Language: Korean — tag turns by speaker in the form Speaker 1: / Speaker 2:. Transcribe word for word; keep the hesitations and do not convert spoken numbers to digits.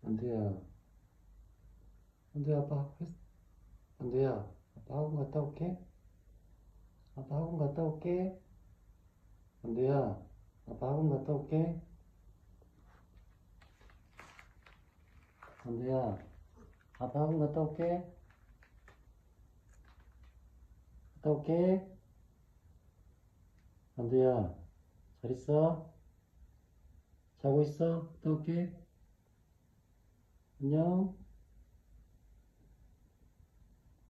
Speaker 1: 안돼야, 안돼야, 아빠 했, 안돼야, 아빠 학원 갔다 올게. 아빠 학원 갔다 올게. 안돼야, 아빠 학원 갔다 올게. 안돼야, 아빠 학원 갔다 올게. 갔다 올게. 안돼야, 잘 있어? 자고 있어? 갔다 올게. 안녕.